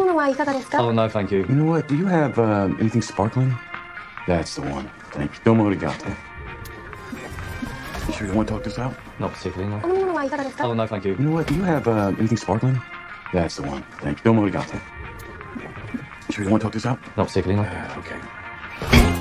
Oh, no, thank you. You know what? Do you have anything sparkling? That's the one. Thank you. Domo arigato. You sure you want to talk this out? Not particularly, no. Oh, no, thank you. You know what? Do you have anything sparkling? That's the one. Thank you. Domo arigato. You sure you want to talk this out? Not particularly, no. Okay.